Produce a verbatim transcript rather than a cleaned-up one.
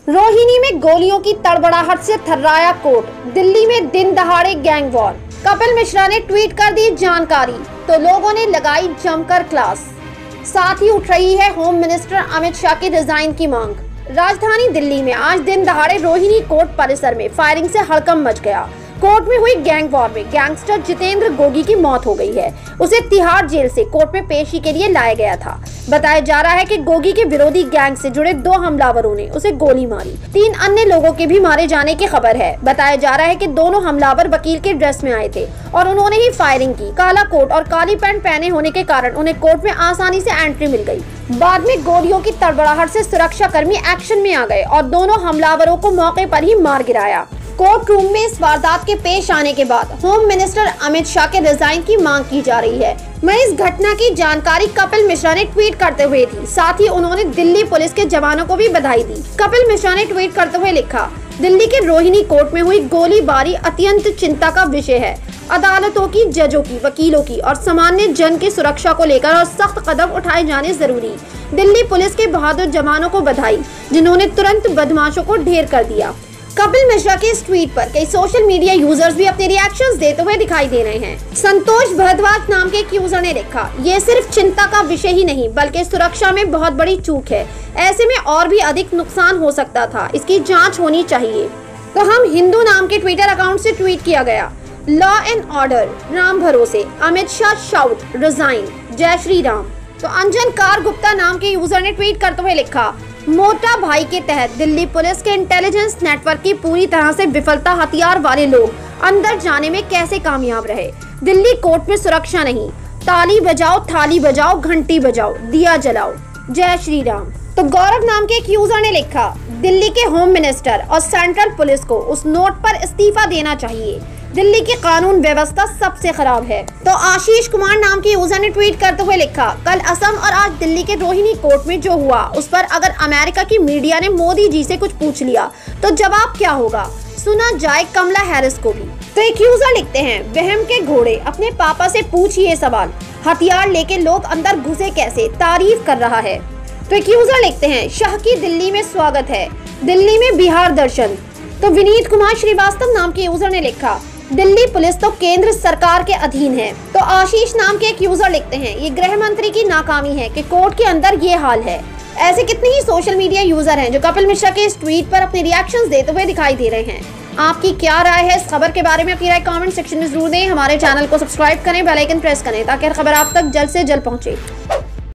रोहिणी में गोलियों की तड़बड़ाहट से थर्राया कोर्ट। दिल्ली में दिन दहाड़े गैंग वॉर। कपिल मिश्रा ने ट्वीट कर दी जानकारी तो लोगों ने लगाई जमकर क्लास। साथ ही उठ रही है होम मिनिस्टर अमित शाह के रिजाइन की मांग। राजधानी दिल्ली में आज दिन दहाड़े रोहिणी कोर्ट परिसर में फायरिंग से हड़कंप मच गया। कोर्ट में हुई गैंग वॉर में गैंगस्टर जितेंद्र गोगी की मौत हो गई है। उसे तिहाड़ जेल से कोर्ट में पेशी के लिए लाया गया था। बताया जा रहा है कि गोगी के विरोधी गैंग से जुड़े दो हमलावरों ने उसे गोली मारी। तीन अन्य लोगों के भी मारे जाने की खबर है। बताया जा रहा है कि दोनों हमलावर वकील के ड्रेस में आए थे और उन्होंने ही फायरिंग की। काला कोट और काली पैंट पहने होने के कारण उन्हें कोर्ट में आसानी से एंट्री मिल गई। बाद में गोलियों की तड़बड़ाहट से सुरक्षा कर्मी एक्शन में आ गए और दोनों हमलावरों को मौके पर ही मार गिराया। कोर्ट रूम में इस वारदात के पेश आने के बाद होम मिनिस्टर अमित शाह के रिजाइन की मांग की जा रही है। मैं इस घटना की जानकारी कपिल मिश्रा ने ट्वीट करते हुए दी। साथ ही उन्होंने दिल्ली पुलिस के जवानों को भी बधाई दी। कपिल मिश्रा ने ट्वीट करते हुए लिखा, दिल्ली के रोहिणी कोर्ट में हुई गोलीबारी अत्यंत चिंता का विषय है। अदालतों की, जजों की, वकीलों की और सामान्य जन की सुरक्षा को लेकर और सख्त कदम उठाए जाने जरूरी। दिल्ली पुलिस के बहादुर जवानों को बधाई जिन्होंने तुरंत बदमाशों को ढेर कर दिया। कपिल मिश्रा के इस ट्वीट पर कई सोशल मीडिया यूजर्स भी अपने रिएक्शंस देते हुए दिखाई दे रहे हैं। संतोष भारद्वाज नाम के एक यूजर ने लिखा, ये सिर्फ चिंता का विषय ही नहीं बल्कि सुरक्षा में बहुत बड़ी चूक है। ऐसे में और भी अधिक नुकसान हो सकता था। इसकी जांच होनी चाहिए। तो हम हिंदू नाम के ट्विटर अकाउंट से ट्वीट किया गया, लॉ एंड ऑर्डर राम भरोसे, अमित शाह शाउट रिजाइन, जय श्री राम। तो अंजन कार गुप्ता नाम के यूजर ने ट्वीट करते हुए लिखा, मोटा भाई के तहत दिल्ली पुलिस के इंटेलिजेंस नेटवर्क की पूरी तरह से विफलता, हथियार वाले लोग अंदर जाने में कैसे कामयाब रहे। दिल्ली कोर्ट में सुरक्षा नहीं, ताली बजाओ, थाली बजाओ, घंटी बजाओ, दिया जलाओ, जय श्री राम। तो गौरव नाम के एक यूजर ने लिखा, दिल्ली के होम मिनिस्टर और सेंट्रल पुलिस को उस नोट पर इस्तीफा देना चाहिए। दिल्ली की कानून व्यवस्था सबसे खराब है। तो आशीष कुमार नाम के यूजर ने ट्वीट करते हुए लिखा, कल असम और आज दिल्ली के रोहिणी कोर्ट में जो हुआ उस पर अगर अमेरिका की मीडिया ने मोदी जी से कुछ पूछ लिया तो जवाब क्या होगा, सुना जाए कमला हैरिस को भी। तो एक यूजर लिखते हैं, वहम के घोड़े, अपने पापा से पूछिए सवाल, हथियार लेके लोग अंदर घुसे कैसे, तारीफ कर रहा है। तो एक यूजर लिखते हैं, शाह की दिल्ली में स्वागत है, दिल्ली में बिहार दर्शन। तो विनीत कुमार श्रीवास्तव नाम के यूजर ने लिखा, दिल्ली पुलिस तो केंद्र सरकार के अधीन है। तो आशीष नाम के एक यूजर लिखते हैं, ये गृह मंत्री की नाकामी है कि कोर्ट के अंदर ये हाल है। ऐसे कितने ही सोशल मीडिया यूजर हैं जो कपिल मिश्रा के इस ट्वीट पर अपने रिएक्शंस देते हुए दिखाई दे रहे हैं। आपकी क्या राय है इस खबर के बारे में? अपनी राय कमेंट सेक्शन में जरूर दें। हमारे चैनल को सब्सक्राइब करें, बेल आइकन प्रेस करें ताकि हर खबर आप तक जल्द से जल्द पहुंचे।